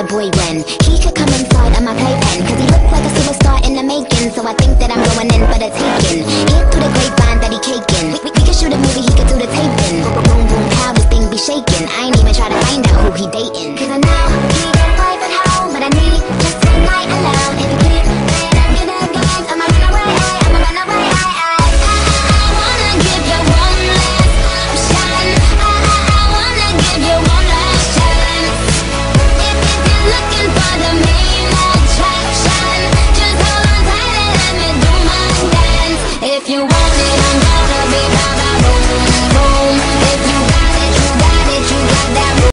boy when he could come inside of my playpen, cause he looked like a suicide